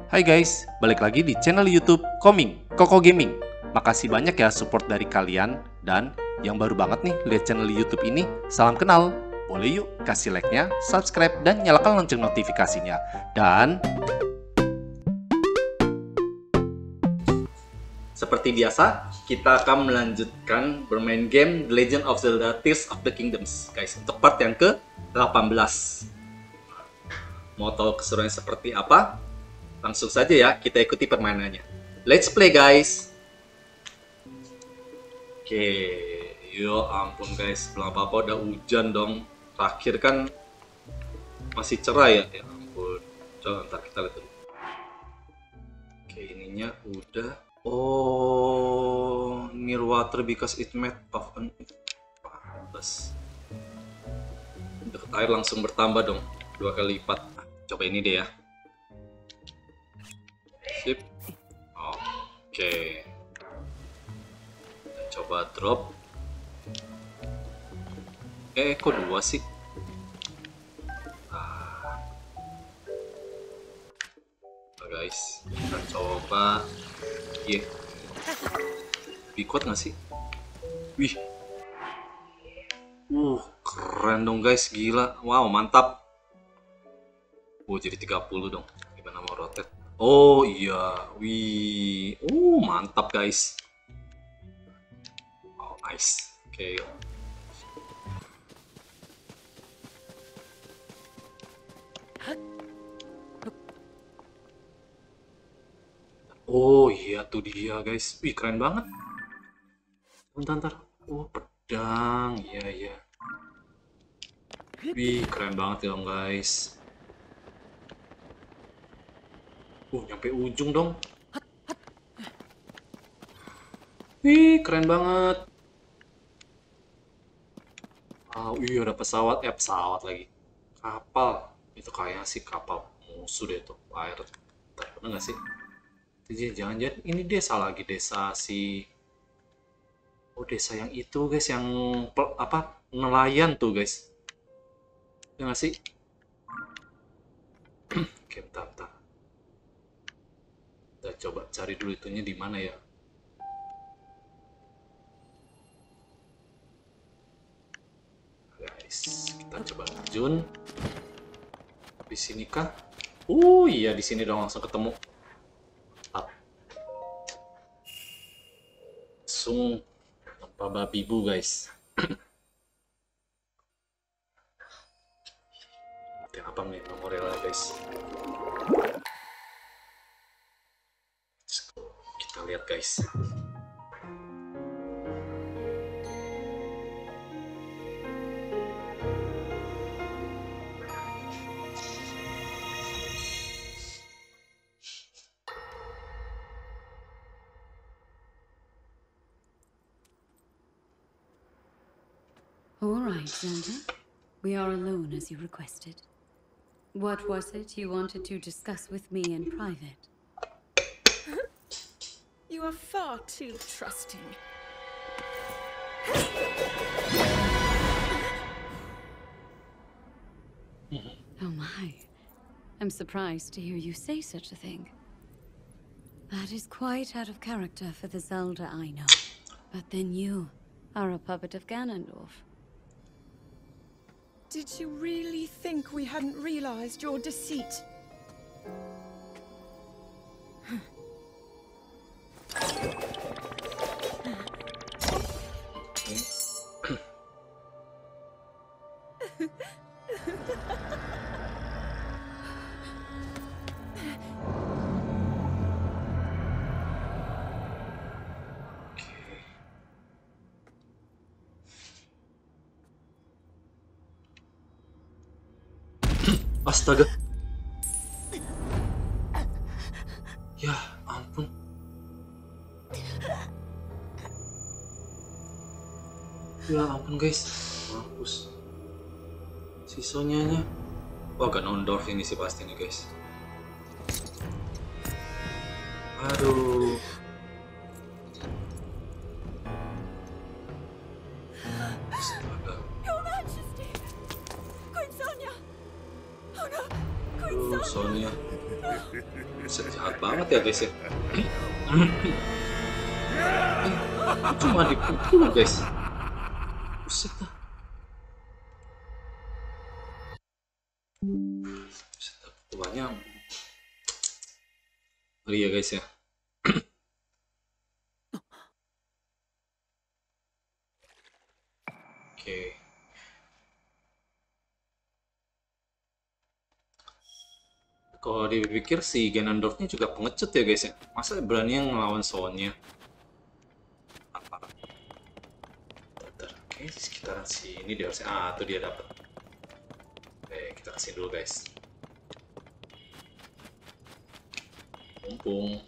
Hai guys, balik lagi di channel YouTube Koming, Koko Gaming. Makasih banyak ya support dari kalian. Dan yang baru banget nih lihat channel YouTube ini, salam kenal. Boleh yuk kasih like-nya, subscribe, dan nyalakan lonceng notifikasinya. Dan seperti biasa, kita akan melanjutkan bermain game The Legend of Zelda Tears of the Kingdoms, guys, untuk part yang ke-18. Mau tahu keseruannya seperti apa? Langsung saja ya, kita ikuti permainannya. Let's play, guys! Oke, yo ampun guys, belum apa-apa udah hujan dong. Terakhir kan masih cerah ya, ya ampun. Coba ntar kita lihat dulu. Oke, ininya udah. Oh, near water because it made of an... Pantes. Deket air langsung bertambah dong, 2 kali lipat. Nah, coba ini deh ya. Sip. Oke. Kita coba drop. Kok 2 sih? Guys, kita coba. Iya. Kuat nggak sih? Wih. Keren dong guys, gila. Wow, mantap. Jadi 30 dong. Gimana mau rotate? Oh iya, wih, mantap guys. Oh nice, oke. Oh iya tuh dia guys, wih keren banget. Bentar. Oh pedang, iya. Wih keren banget dong guys. Nyampe ujung dong. Wih, keren banget. Iya ada pesawat, pesawat lagi. Kapal. Itu kayaknya sih kapal musuh deh tuh, pirate. Bener nggak sih? Jangan-jangan ini desa lagi, desa si... Oh, desa yang itu guys, yang nelayan tuh guys. Ya nggak sih? Oke, bentar. Kita coba cari dulu itunya di mana ya. Guys, kita coba terjun. Di sini kah? Iya di sini dong langsung ketemu. Langsung tanpa babi bu guys. Apa nih memorialnya guys? Kita lihat guys. All right, Zelda. We are alone as you requested. What was it you wanted to discuss with me in private? You are far too trusting. Oh my. I'm surprised to hear you say such a thing. That is quite out of character for the Zelda I know. But then you are a puppet of Ganondorf. Did you really think we hadn't realized your deceit? Astaga. Ya ampun. Ya ampun guys. Mampus. Sisanya. Wah Ganondorf ini sih pasti nih guys. Aduh. Astaga. Your Majesty! Queen Sonia! Oh no! Queen Sonia. Buset, jahat banget ya guys ya. Cuma dipukul guys. Buset dah. Buset dah, pukulannya ngeri ya guys ya. Oke. Kalau dipikir si Ganondorfnya juga pengecut ya guys ya. Masa berani ngelawan Sonya? Apa? Bentar, kayaknya di sekitaran sini dia harusnya. Ah, tuh dia dapat. Oke, kita kasih dulu guys. Mumpung.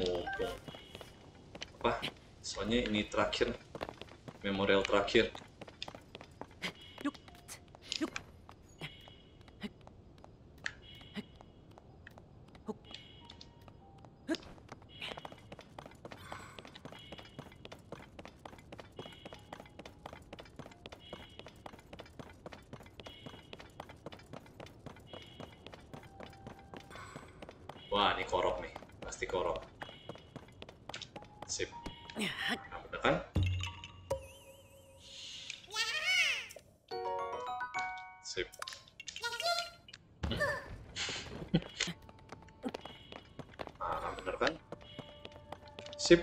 Apa? Soalnya ini terakhir. Memorial terakhir. Wah, ini korok nih. Pasti korok. Sip. Nah, bener kan? Sip. Nah, bener kan? Sip.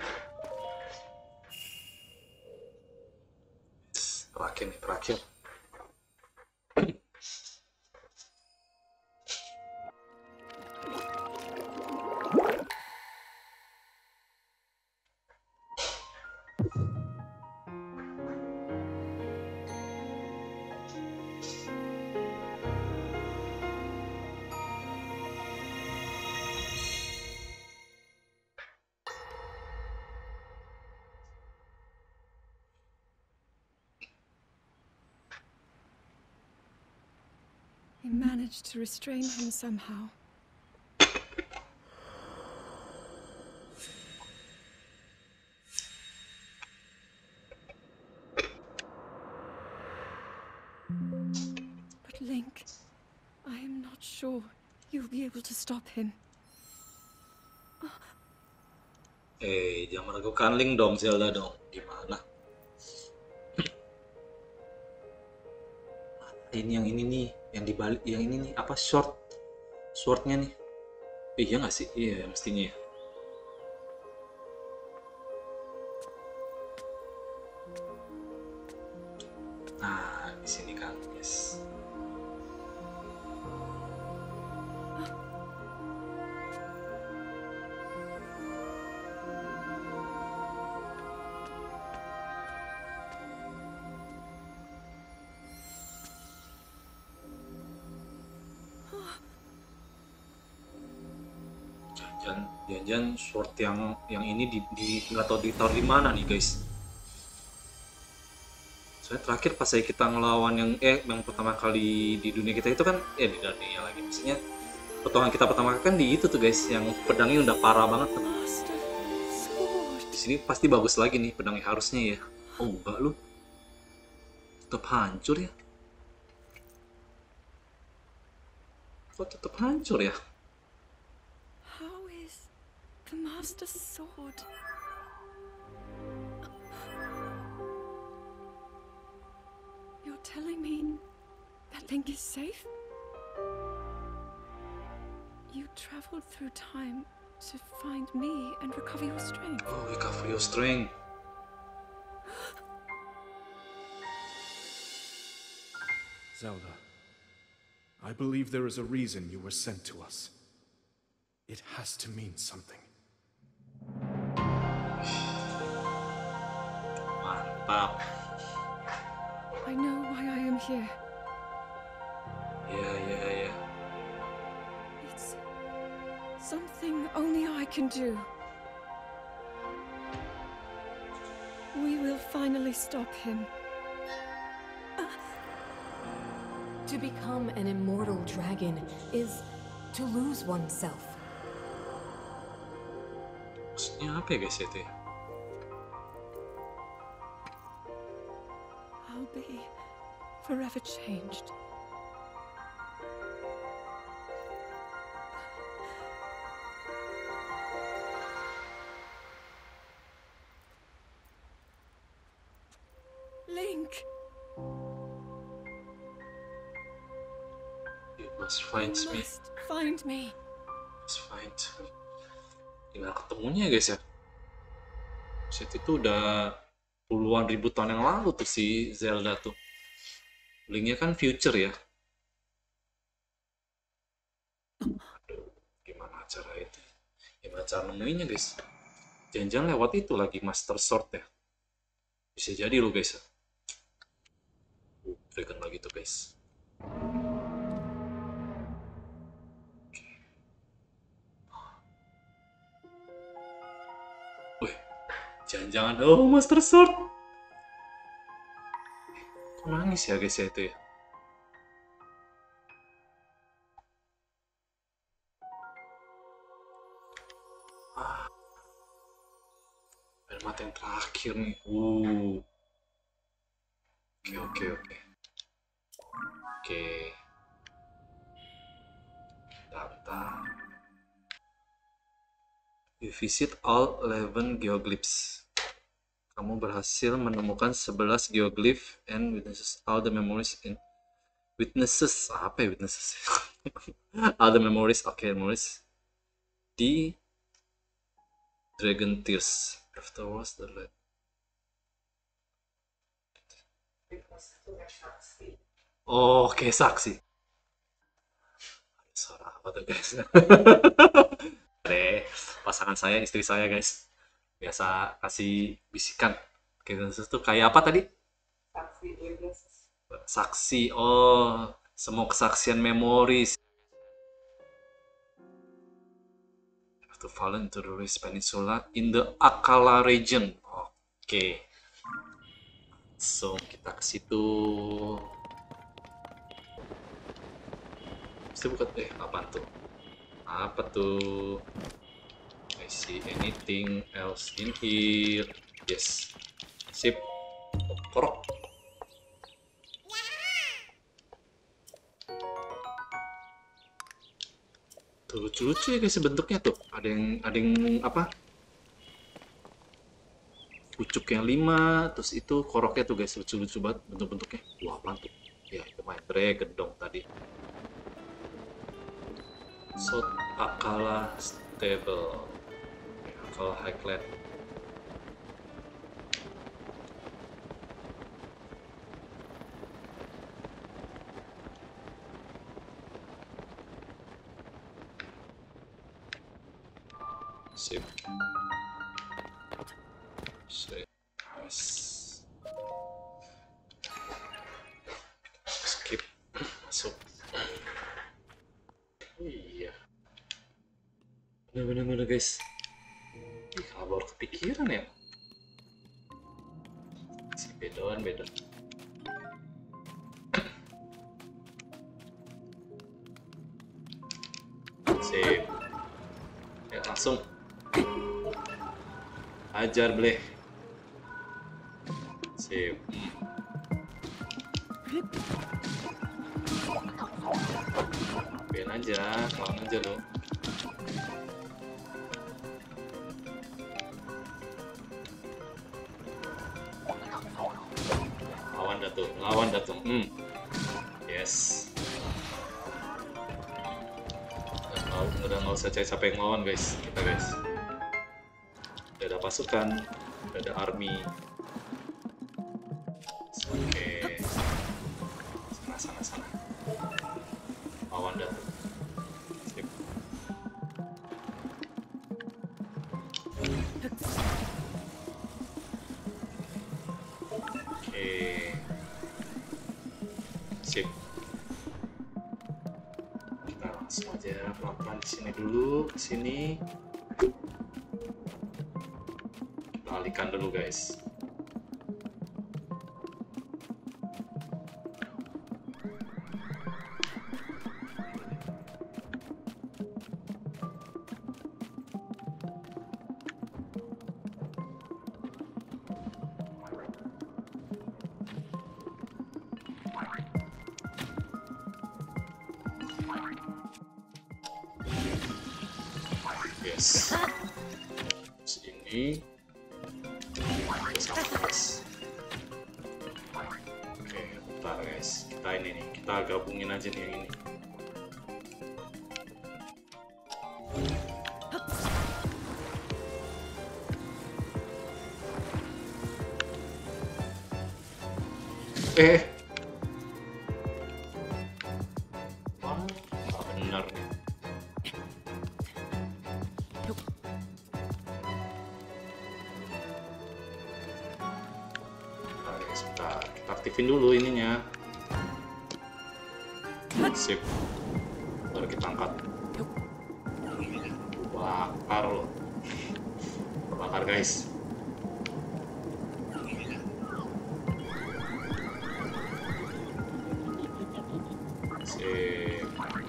Terakhir nih, terakhir. We managed to restrain him somehow. But Link, I am not sure you'll be able to stop him. Jangan meragukan Link dong, Zelda dong. Gimana? Ini yang ini nih, yang dibalik, yang ini nih, apa swordnya nih? Iya nggak sih? Iya, mestinya ya. Nah, di sini kan, guys. Jangan sword yang ini nggak tahu ditaruh di mana nih guys. Soalnya terakhir pas kita ngelawan yang pertama kali di dunia kita itu kan di dunia lagi, maksudnya pertolongan kita pertama kali kan di itu tuh guys, yang pedangnya udah parah banget tuh. Di sini pasti bagus lagi nih pedangnya harusnya ya. Oh enggak lu, tetap hancur ya. Kok tetap hancur ya? How is the Master Sword? You're telling me that Link is safe? You traveled through time to find me and recover your strength. Oh, recover your strength. Zelda, I believe there is a reason you were sent to us. It has to mean something. Mantap. I know why I am here. Yeah. It's something only I can do. We will finally stop him. To become an immortal dragon is to lose oneself. Maksudnya apa ya guys itu ya? I'll be forever changed. You must find You me. must find me. Must find me. Gimana ketemunya guys ya? Set itu udah puluhan ribu tahun yang lalu tuh si Zelda tuh. Linknya kan future ya. Aduh, gimana cara itu? Gimana cara nemuinnya guys? Jangan-jangan lewat itu lagi Master Sword ya? Bisa jadi loh guys ya. Dragon lagi tuh guys. Wih, jangan-jangan Master Sword. Kok nangis ya guys ya itu ya? Air mata yang terakhir nih. Oke. Bentar. You visit all 11 geoglyphs. Kamu berhasil menemukan 11 geoglyph and witnesses all the memories in witnesses. Apa ya witnesses? All the memories. Oke, memories di Dragon Tears. Afterwards the light. Oke, saksi. Suara apa tuh guys? Pasangan saya, istri saya guys. Biasa kasih bisikan. Witnesses tuh kayak apa tadi? Saksi. Oh, semua kesaksian memoris. To fall into the Ruiz Peninsula in the Akala region. Oke. So kita ke situ. Bisa buka apaan tuh? Apa tuh? I see anything else in here? Yes. Sip. Korok. Tuh lucu-lucu ya guys bentuknya tuh. Ada yang apa? Pucuk yang 5, terus itu koroknya tuh guys lucu-lucu banget bentuk-bentuknya. Wah, apaan tuh? Ya, itu main dragon dong tadi. South Akala Stable. Akala Highland. Sip. Skip. Masuk. Iya. Bener-bener guys. Kalau baru kepikiran ya. Si bedon. Sip. Ya langsung. Ajar bleh. Sip. Biarin aja, lawan aja lo. Lawan Datuk. Yes. Udah nggak usah capek ngelawan guys, kita guys. Udah ada pasukan, udah ada army. Oke. Sana. Lawan Datuk. Sip. Oke. Sip. Kita langsung aja pelan-pelan di sini dulu, ke sini. Kita alihkan dulu guys. Yes. Terus ini sama guys. Oke. guys, kita ini nih, kita gabungin aja nih yang ini. Wah, nggak bener nih. Bentar, guys, bentar. Kita aktifin dulu ininya. Sip. Baru kita angkat. Bakar loh. Bakar guys. Sip.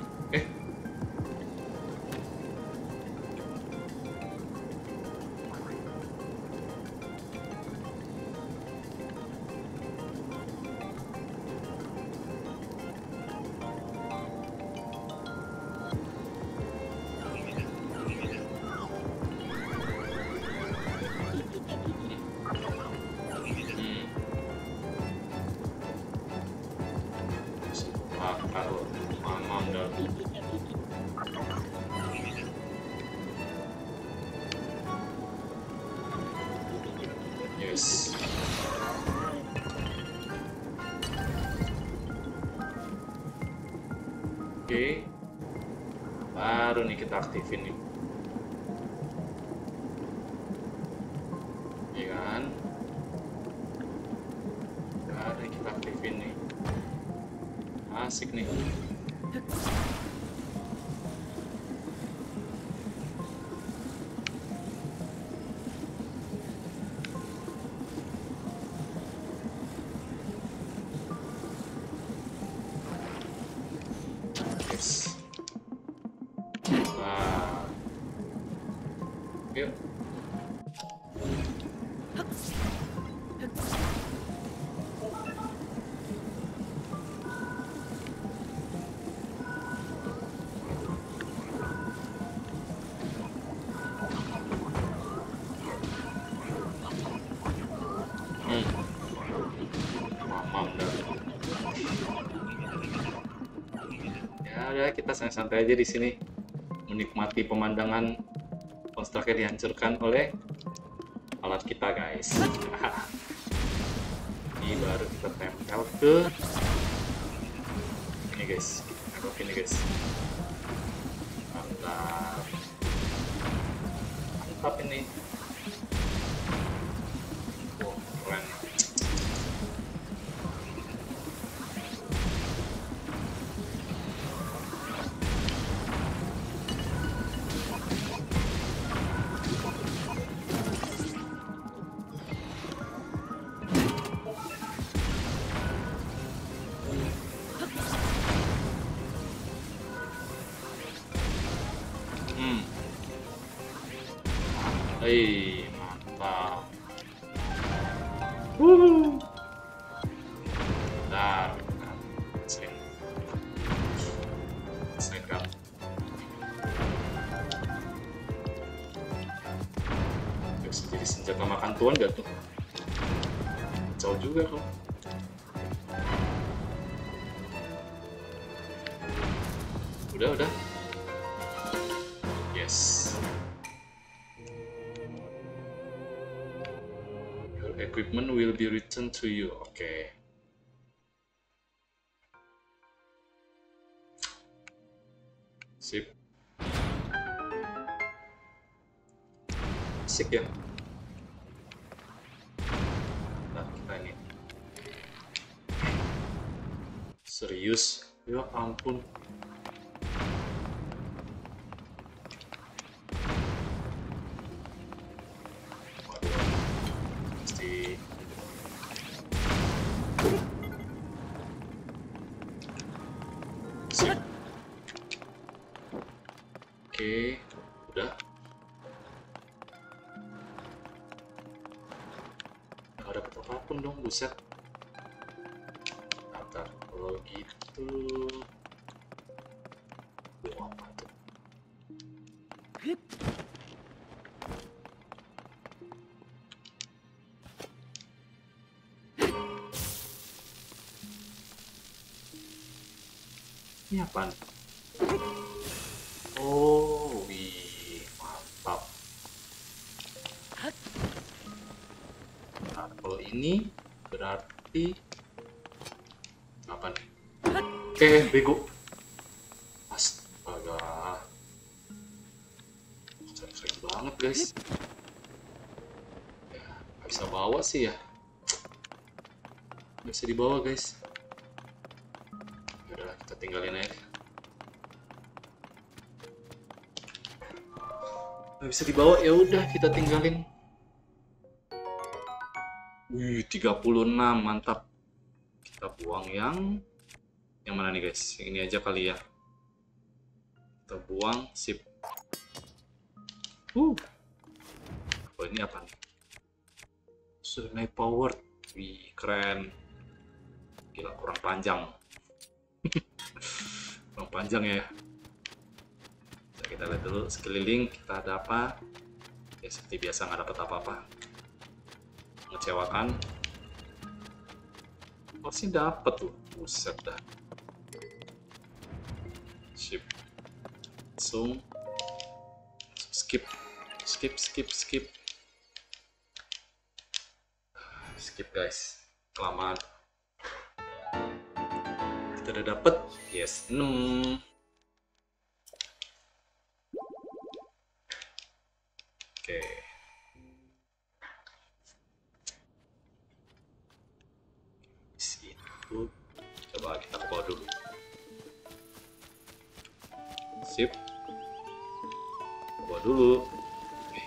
Bakar loh. Mamam dah. Yes. Oke. Baru nih kita aktifin nih. Iya kan? Baru kita aktifin nih. Asik nih. Yes. Wah. Yuk. Mamam dah. Ya udah, kita santai-santai aja di sini menikmati pemandangan monsternya dihancurkan oleh alat kita guys. Ini baru kita tempel ke ini guys, nangkep ini guys. Mantap, mantap ini. Wow, keren. Hei, mantap. Bentar, Selingkap. Bisa jadi senjata makan tuan gak tuh? Jauh juga kok. Udah. Yes. Your equipment will be returned to you. Oke. Sip. Asik ya. Nah, kita ini. Serius? Ya ampun. Oke, udah. Gak dapet apapun dong, buset. Ntar, kalau gitu. Apa tuh? Ini apaan? Oh, wih, mantap. Nah, kalau ini berarti apa nih? Bego. Astaga. Keren banget, guys. Ya, nggak bisa bawa sih ya. Nggak bisa dibawa, guys. Yaudah, kita tinggalin aja. Nggak bisa dibawa, ya udah kita tinggalin. Wih, 36, mantap. Kita buang yang mana nih, guys? Yang ini aja kali ya. Kita buang, sip. Oh, ini apa nih? Sudah naik power. Wih, keren. Gila, kurang panjang. Kurang panjang ya. Kita lihat dulu sekeliling kita ada apa. Ya seperti biasa nggak dapat apa-apa. Mengecewakan. Pasti dapat tuh. Buset dah. Sip. Langsung. Skip. Skip guys. Kelamaan. Kita udah dapet. Yes, 6. Oke. Situ. Coba kita ke bawah dulu. Sip. Ke bawah dulu. Oke.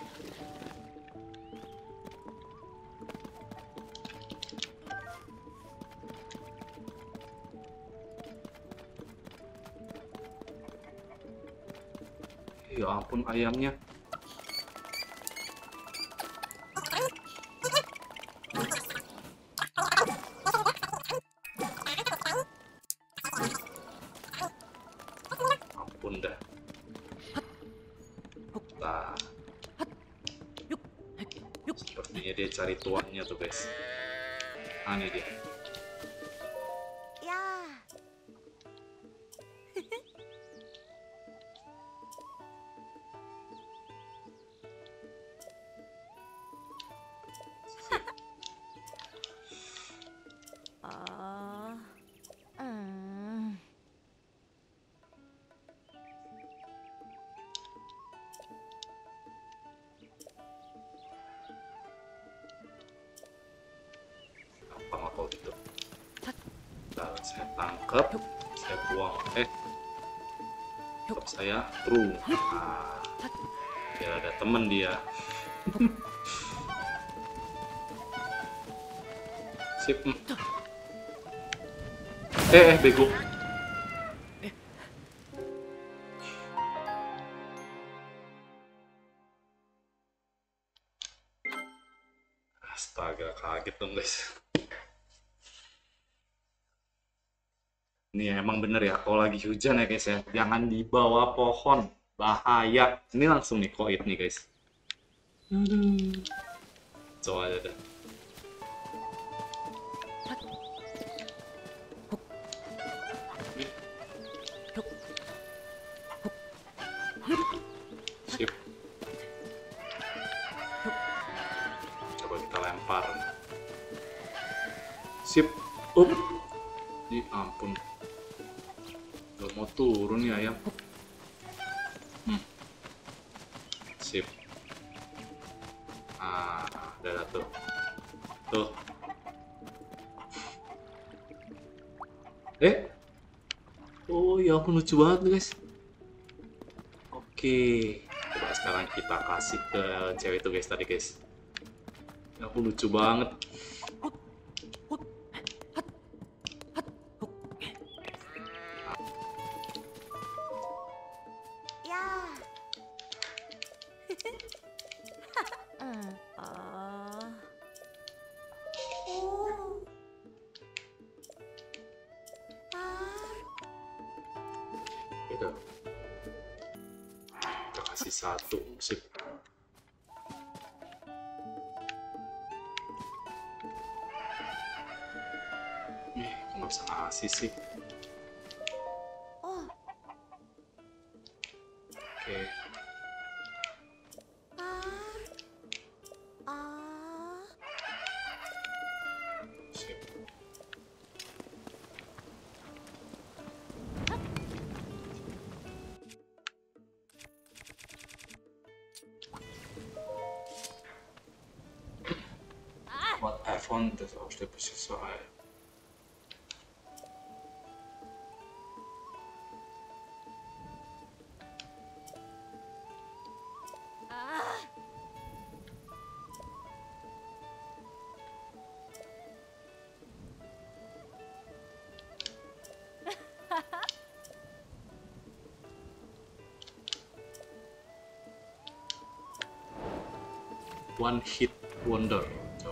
Ya ampun ayamnya. Ampun dah. Nah. Sepertinya dia cari tuannya tuh guys. Nah ini dia. Gampang apa gitu. Nah, saya tangkap, saya buang. Tangkap saya true. Nah, ya ada temen dia. Sip. Bego. Astaga, kaget dong guys. Ini emang bener ya, kalau lagi hujan ya guys ya, jangan di bawah pohon, bahaya. Ini langsung nih koit nih guys. Coba aja deh. Sip. Coba kita lempar. Sip. Ya ampun. Gak mau turun nih ayam. Sip. Udah tuh. Tuh. Oh ya ampun, lucu banget guys. Oke. Coba sekarang kita kasih ke cewek itu guys tadi guys. Ya ampun, lucu banget. Gitu. Kita kasih satu, sip. Kok nggak bisa ngasih sih? Fontes harus dipersesuaikan. One hit wonder.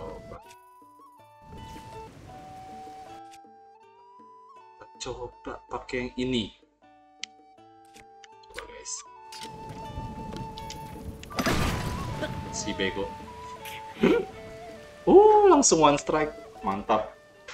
Coba pakai yang ini. Coba guys. Si bego. Langsung one strike. Mantap.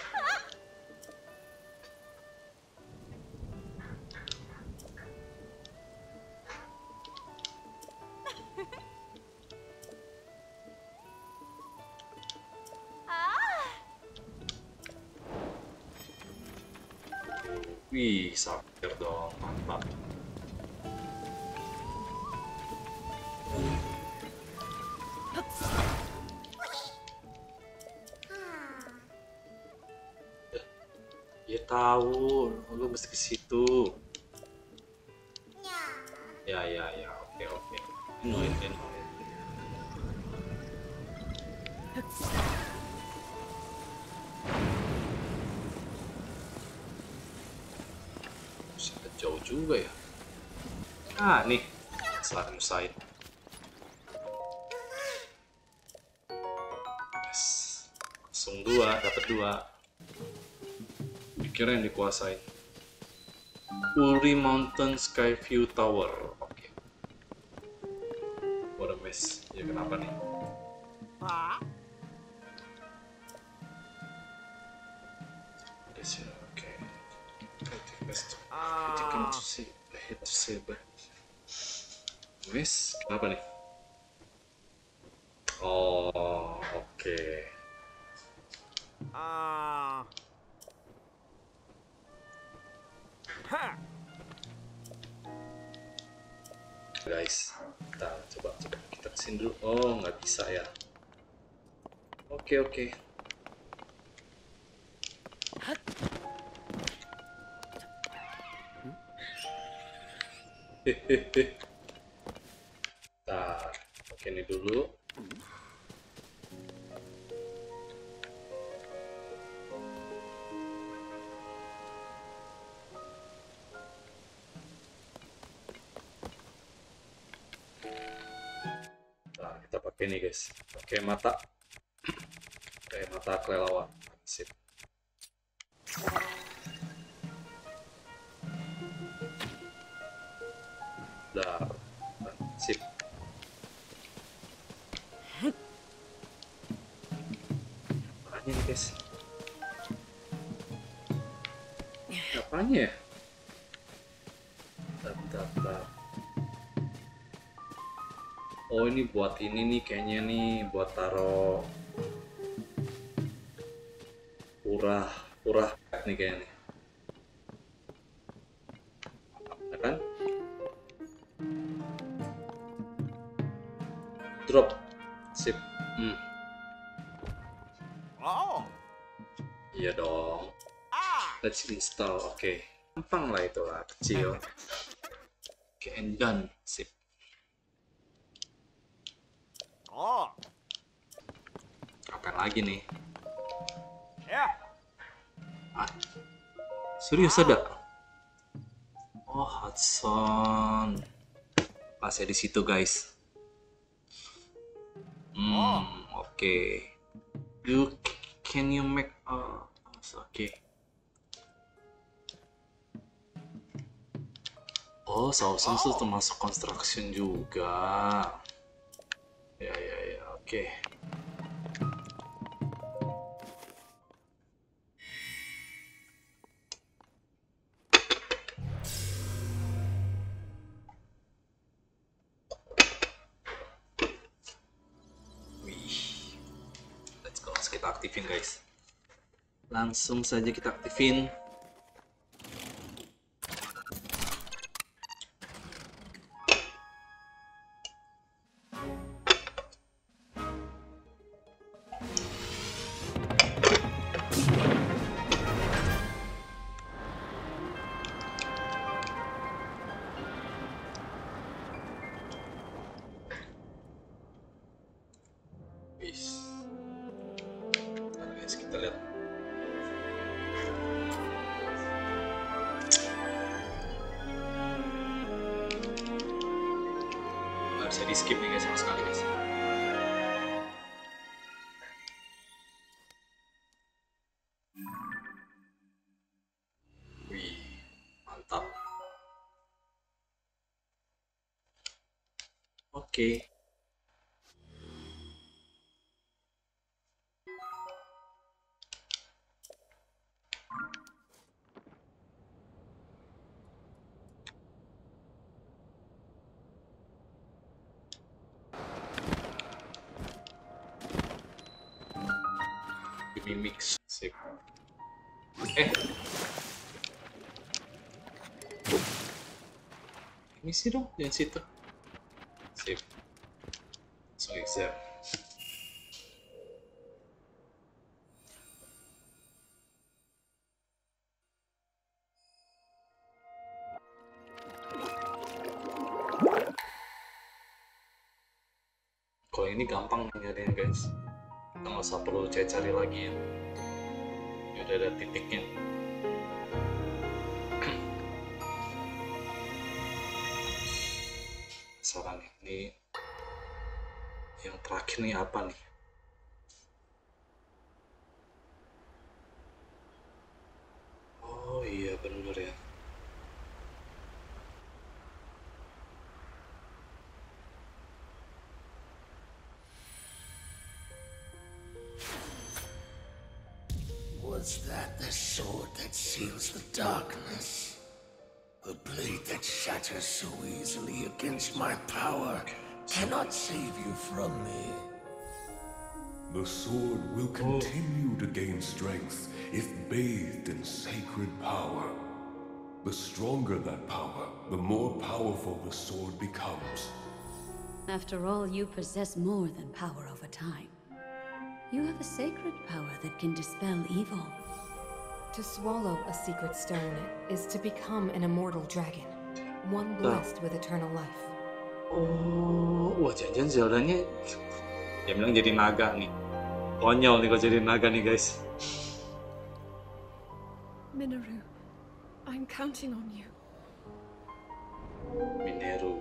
Wih, sabar dong, mantap. Ya tahu, lu mesti ke situ. Ya, oke. Inuin. Jauh juga ya. Nih, setelah nyusahin. Yes. Langsung 2, dapat 2. Pikirnya yang dikuasain. Uri Mountain Skyview Tower. Oke. What a mess. Ya kenapa nih? Okay. I hate to say, but Miss, kenapa nih? Oh, oke. Guys, kita coba kita kesini dulu. Oh, nggak bisa ya. Oke. Nah, oke ini dulu. Nah, kita pakai ini guys. Pakai mata kelelawar. Sip. Dar, sip. Apanya nih guys? Apanya ya? Bentar. Oh ini buat ini nih kayaknya nih, buat taro urah nih kayaknya nih. Ya kan? Drop. Sip. Iya dong. Let's install. Oke. Gampang lah itu lah, kecil. Oke, and done. Sip. Apa lagi nih? Serius ada? Oh, Hudson. Masih di situ, guys. Oke. Can you make oke. Oh, Sausen itu termasuk construction juga. Ya, oke. Kita aktifin guys, langsung saja kita aktifin. bisa di skip nih guys sama sekali guys. Wih, mantap. Oke. Ini mix, sip. Misi dong, jangan situ. Sip. Langsung exam. Kalau ini gampang nyarinya guys. Kita nggak usah perlu cari-cari lagi ya. Udah ada titiknya. Saran ini yang terakhir nih apa nih? Oh iya bener ya. Was that the sword that seals the darkness? The blade that shatters so easily against my power cannot save you from me. The sword will continue to gain strength if bathed in sacred power. The stronger that power, the more powerful the sword becomes. After all, you possess more than power over time. You have a sacred power that can dispel evil. To swallow a secret stone is to become an immortal dragon, one blessed with eternal life. Oh, wah jangan-jangan Zelda-nya dia bilang jadi naga nih. Konyol nih kalau jadi naga nih guys. Minoru, I'm counting on you. Mineru.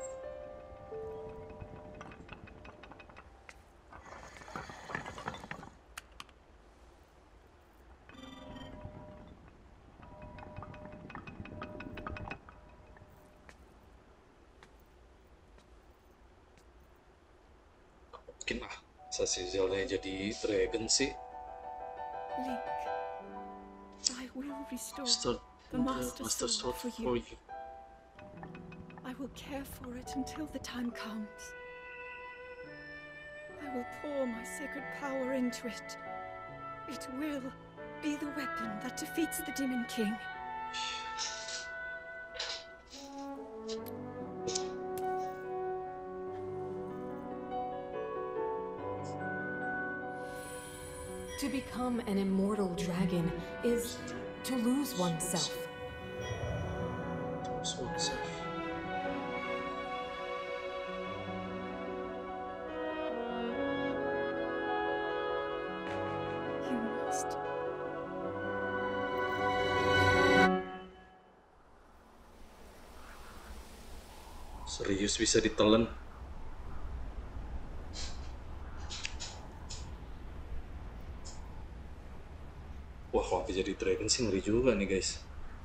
Mungkin masa si Zelda jadi dragon sih. Link, I will restore Start the Master Sword Sword for for you. you. I will care for it until the time comes. I will pour my sacred power into it. It will be the weapon that defeats the Demon King. To become an immortal dragon is to lose oneself. Sword self. You must. Serius bisa ditelan. Wah, kalau jadi dragon sih ngeri juga nih guys.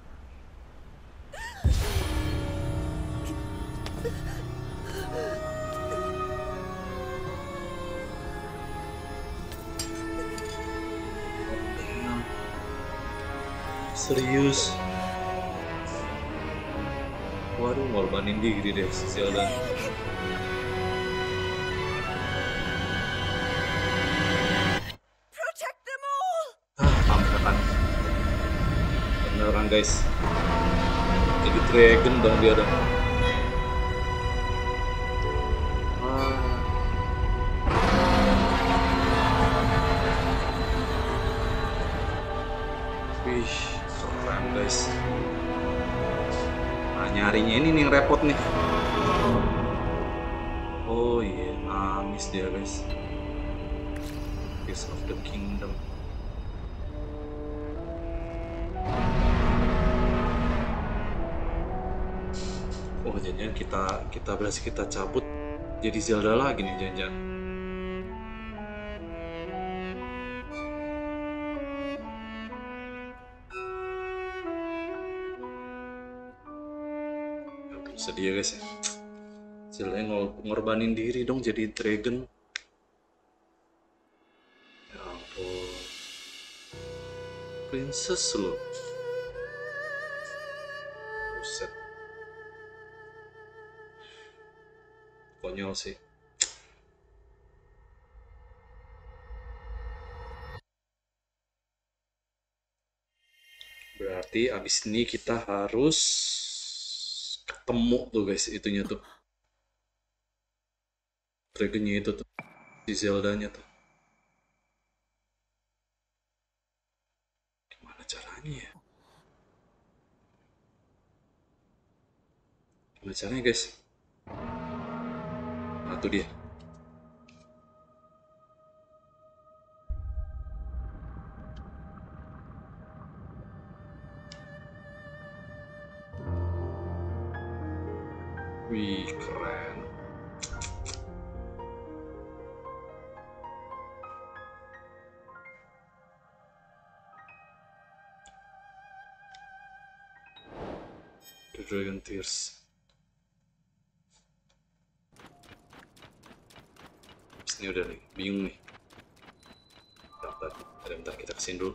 Serius. Waduh, ngorbanin diri deh si Zelda. Protect them all! Angkatan. Beneran guys. Jadi dragon dong dia dong. Wih, keren guys. Nah, nyarinya ini nih yang repot nih. Oh iya, nangis dia guys. Tears of the Kingdom. Oh, jadinya kita berhasil kita cabut Jadi Zelda lagi nih jangan-jangan. Aduh, sedih ya guys ya. Zelda ngorbanin diri dong jadi dragon. Ya ampun. Princess loh. Buset. Konyol sih. Berarti abis ini kita harus ketemu tuh guys, itunya tuh. Dragonnya itu tuh. Di Zelda-nya tuh. Gimana caranya ya? Gimana caranya guys? Nah tuh dia. Wih, keren. The Dragon Tears. Ini udah nih, bingung nih. Bentar, kita kesini dulu.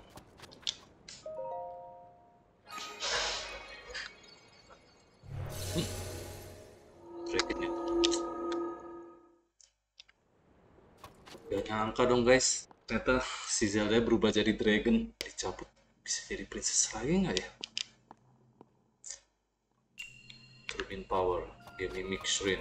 Dragonnya. Gak nyangka dong guys, ternyata si Zelda berubah jadi dragon, dicabut. Bisa jadi princess lagi nggak ya? Turbine Power, dia mimic shrine.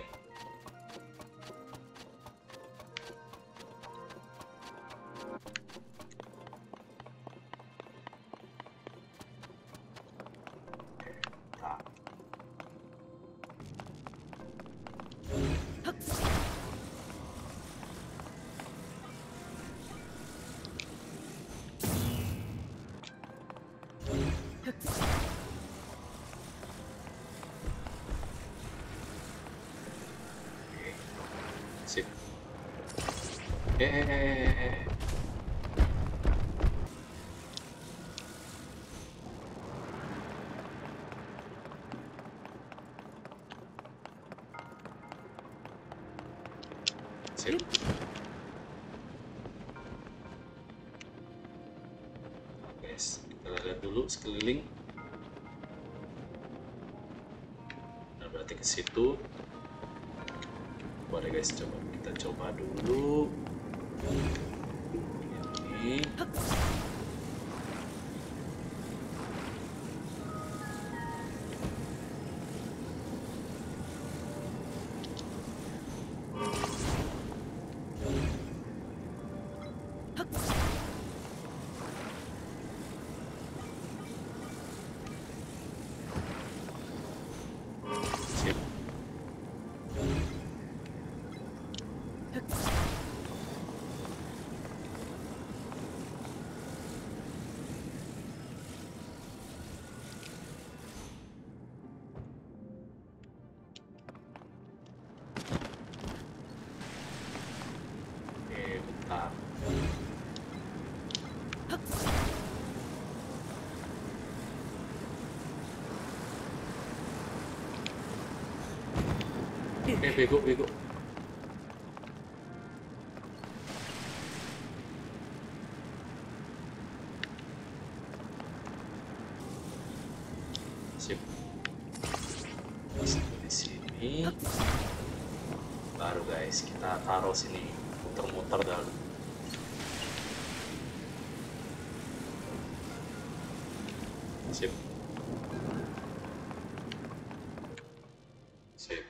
Sip. Sip. Guys, kita lihat dulu sekeliling. Nah, berarti ke situ. Boleh guys, kita coba dulu. Ini. Sip. Bentar. Bego. Sip. Di sini. Baru guys, kita taruh sini, muter-muter dulu. Sip. Sip.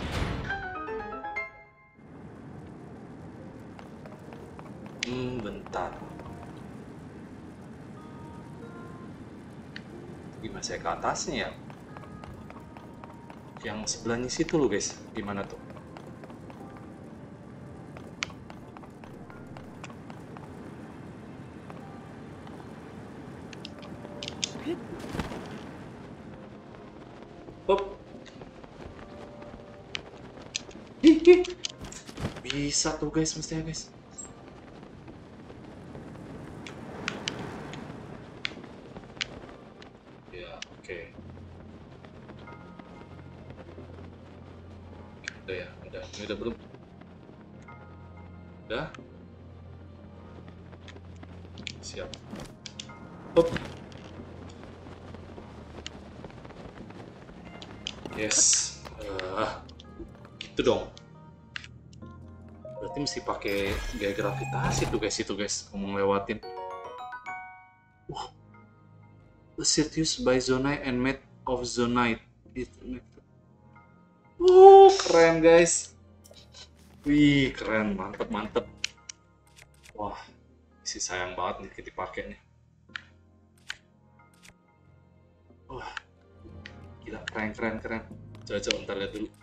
Bentar. Gimana saya ke atasnya ya? Yang sebelahnya situ loh guys. Gimana tuh? Hop. Ih. bisa tuh guys, mestinya guys. Ya, oke. Udah ya, udah. Ini udah belum? Udah? Siap. Hop. Yes. Gitu dong. Berarti mesti pakai gaya gravitasi tuh guys, itu guys, ngomong lewatin. The set used by Zonai and made of Zonite. Keren guys. Wih, keren, mantep mantep. Wah, sih sayang banget nih kita pakai nih. Wah, gila, keren keren keren. Coba ntar lihat dulu.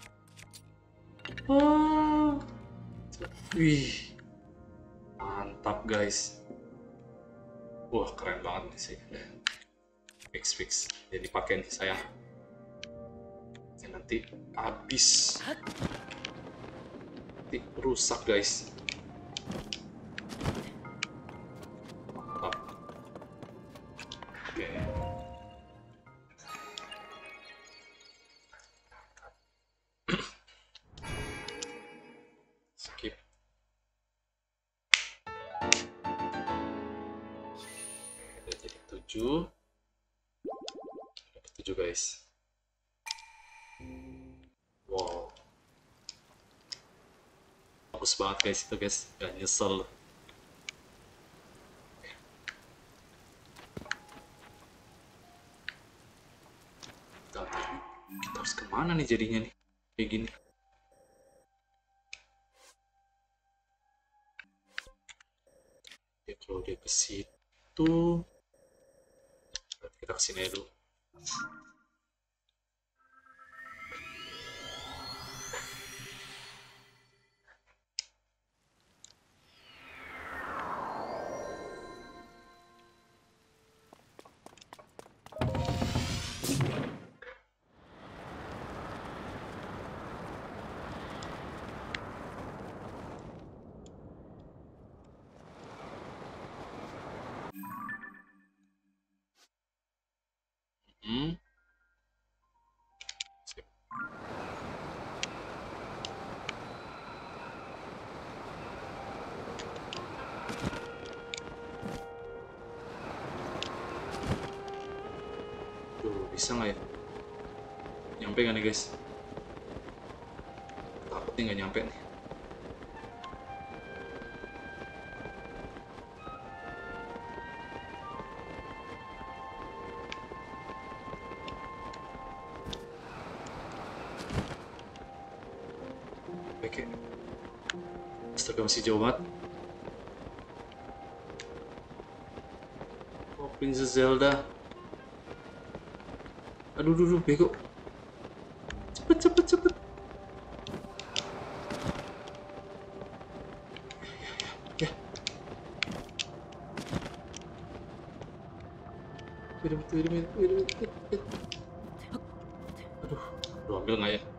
Wih, mantap guys. Wah, keren banget nih sih. Fix jadi pakai nih sayang. Nanti habis, nanti rusak guys. Mantap. Oke. Skip. Udah jadi 7 guys. Wow, bagus banget guys itu guys, gak nyesel. Kita harus kemana nih jadinya nih kayak gini? Ya kalau dia ke situ, kita kesini dulu. Bisa nggak ya? Nyampe nggak nih guys? Takutnya nggak nyampe nih. Oke. Astaga, masih jauh banget. Oh, Princess Zelda. Aduh, bego. Cepet. Ya. Wait a minute. Aduh, ambil nggak ya?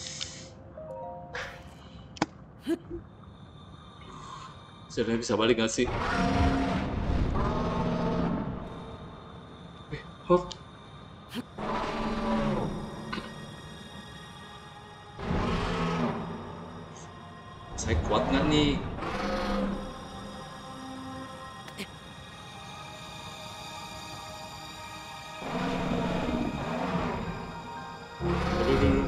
Sebenarnya bisa balik nggak sih? Hold. Saya kuat nggak nih? Aduh.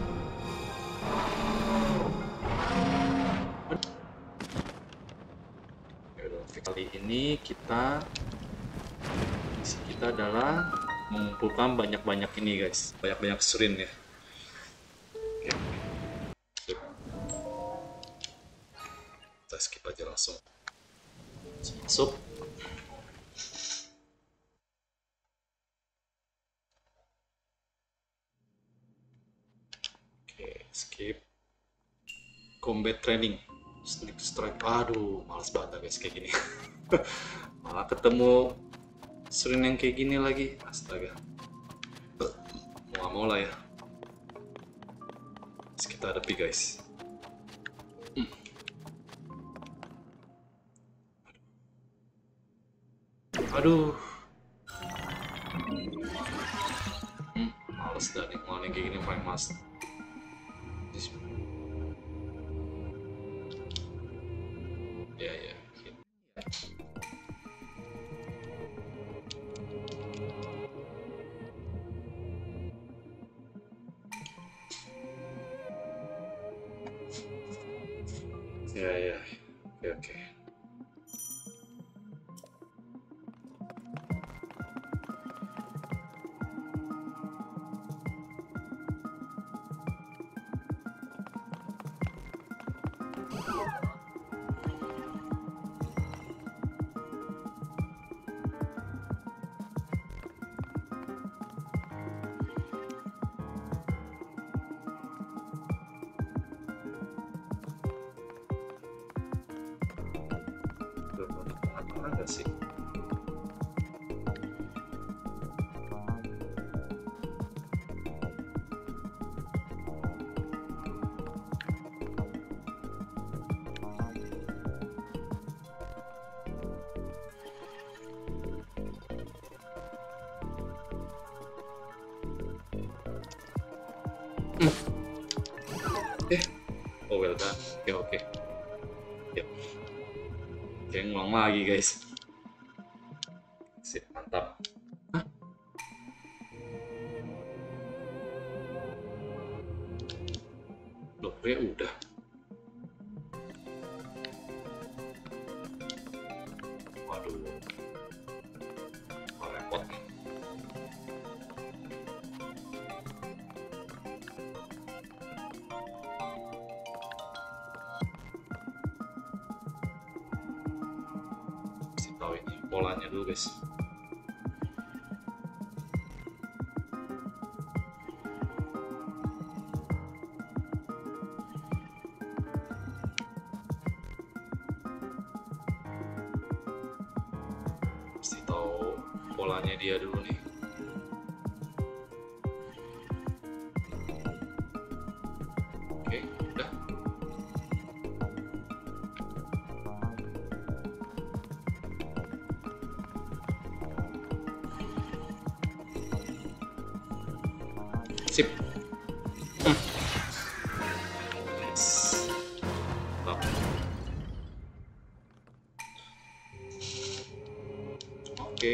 Kali ini misi kita adalah mengumpulkan banyak-banyak ini guys, banyak-banyak srin ya. Oke. Kita skip aja langsung masuk. Oke, skip. Combat training, sneak strike. Aduh, males banget guys kayak gini. Malah ketemu sering yang kayak gini lagi, astaga. Mau lah ya. Terus kita hadapi guys. Aduh. Males dah nih, ngelanin kayak gini paling males. Ya ya. Ya ya. Oke oke. Tengah-tengah nggak sih? Oh well done. Oke oke. Yep. Oke, ngulang lagi guys. Sip, mantap. Hah? Loh, ya udah. Waduh. Oh, repot nih. Mesti tahu ini polanya dulu guys. Mesti tahu polanya dia dulu nih. Oke, udah. Sip. Yes. Mantap. Oke.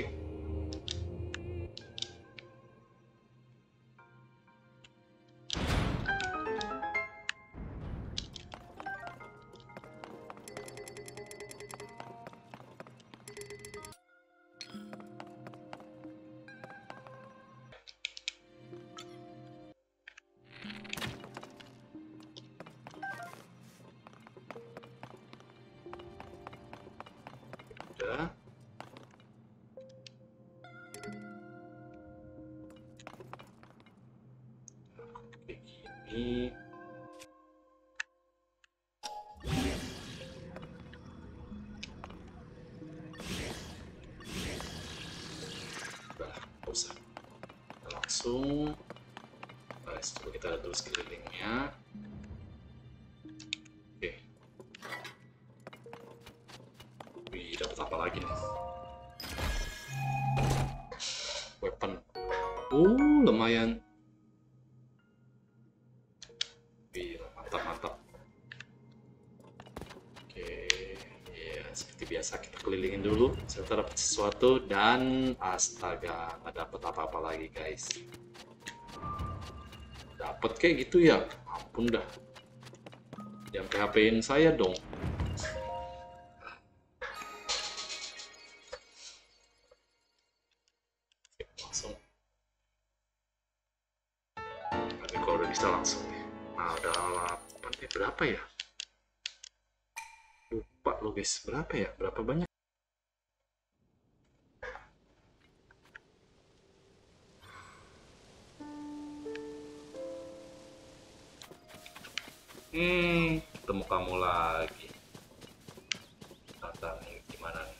Udah. Kayak gini. Udah, nggak usah. Kita langsung. Guys, coba kita lihat dulu sekelilingnya. Oke. Wih, dapat apa lagi nih? Weapon. Lumayan. Wih, mantap mantap. Oke, ya seperti biasa kita kelilingin dulu. Sebentar dapat sesuatu dan astaga, nggak dapat apa-apa lagi guys. Dapat kayak gitu ya? Ampun dah. Jangan PHP-in saya dong. Langsung. Tapi kalau udah bisa langsung nih. Nah, udah 8. Berapa ya? Lupa lo guys, berapa ya? Berapa banyak? Ketemu kamu lagi. Tata nih, gimana nih?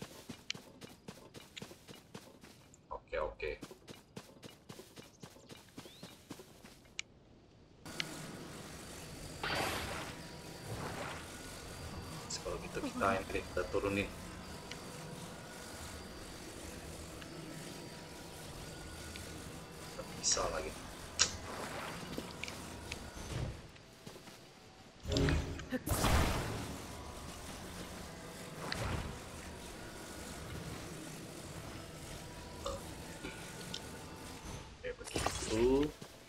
Oke, oke. Kalau gitu kita turunin. Bisa lagi. Kayak begitu.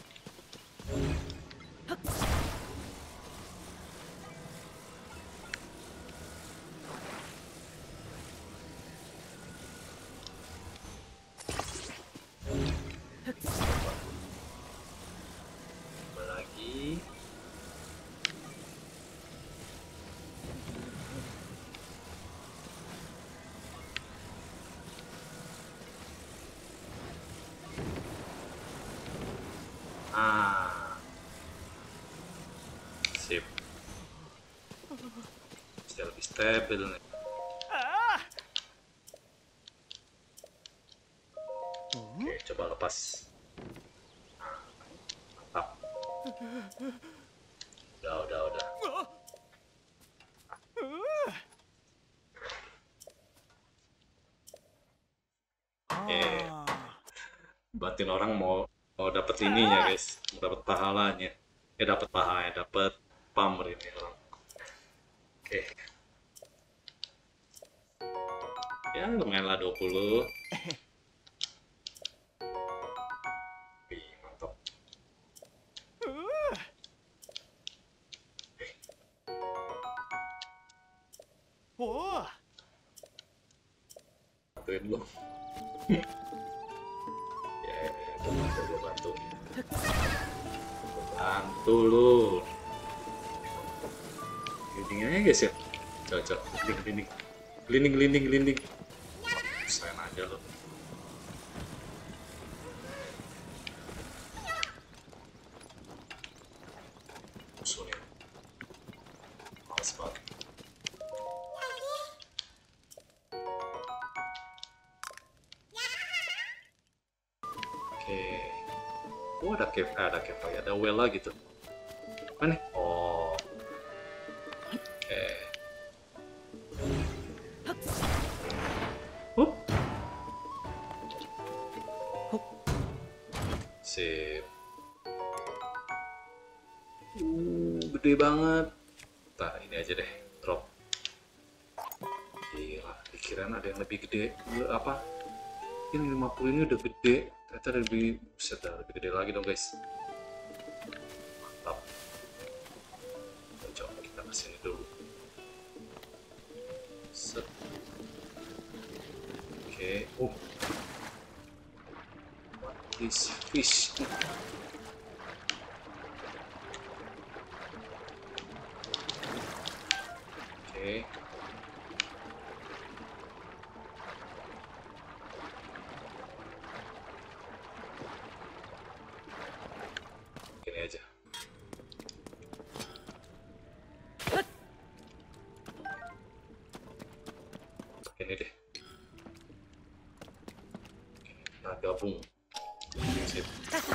Tambah lagi. Ah, sip. Bisa lebih stabil nih. Oke, coba lepas. Mantap. Udah. Oke. Batin orang mau dapat ininya, guys. Mau dapat pahalanya. Dapat pahalanya, dapat pamor ini orang. Oke. Ya, lumayan lah 20. Wih, mantap. Bantuin lu. Ya, gue bantu. Bantu lu. Gliding aja guys ya. Cocok. Gliding. Sayang aja lu. Musuhnya. Males banget. Oke. Oh, ada cave lagi, ada well lagi tuh. Mana? Oh. Oke. Sip. Gede banget. Nah, ini aja deh, drop. Gila, pikiran ada yang lebih gede. Apa? Ini 50 ini udah gede. Ternyata lebih, lebih gede lagi dong guys. Mantap. Coba kita kesini dulu. Set. Oke. What is fish? Oke. Gini aja. Ini deh. Nah, gabung. Sip.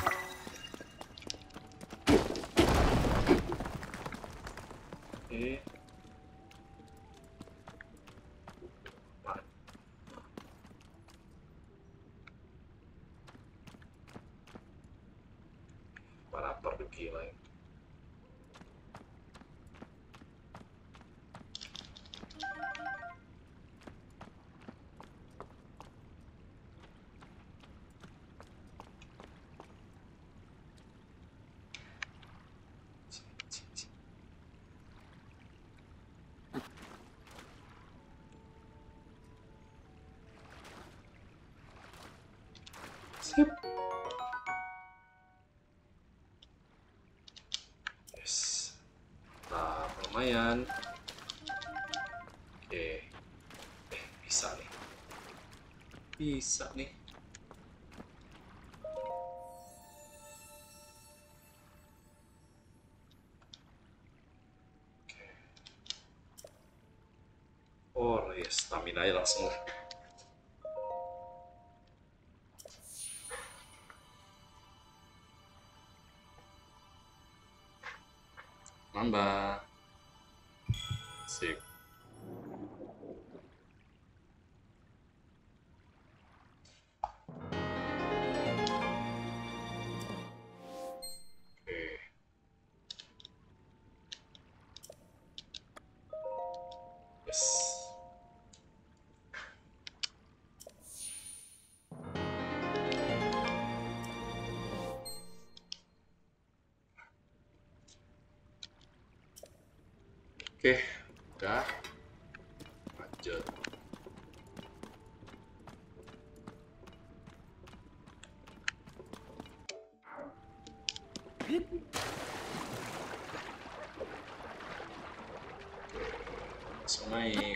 Oke. Para pergi lah. Sip. Yes. Nah, lumayan. Oke. Bisa nih. Bisa nih. Oke. Oh, yes, stamina aja langsung lah. Nambah. Sip. Yes. Oke, udah. Lanjut. Langsung naik.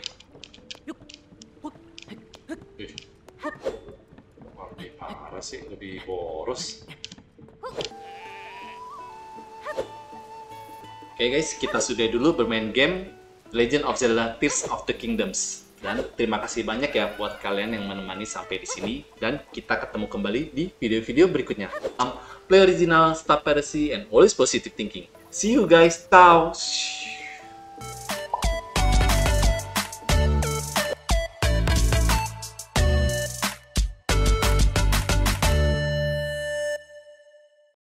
Ih. Wah, lebih parah sih, lebih boros. Oke guys, kita sudah dulu bermain game Legend of Zelda Tears of the Kingdoms. Dan terima kasih banyak ya buat kalian yang menemani sampai di sini. Dan kita ketemu kembali di video-video berikutnya. Play original, stop piracy, and always positive thinking. See you guys, ciao!